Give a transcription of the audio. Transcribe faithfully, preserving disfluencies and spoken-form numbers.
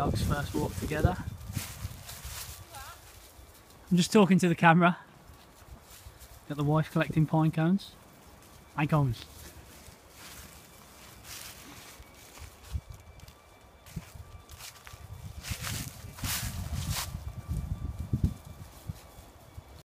dogs first walk together. I'm just talking to the camera. Got the wife collecting pine cones. Pine cones.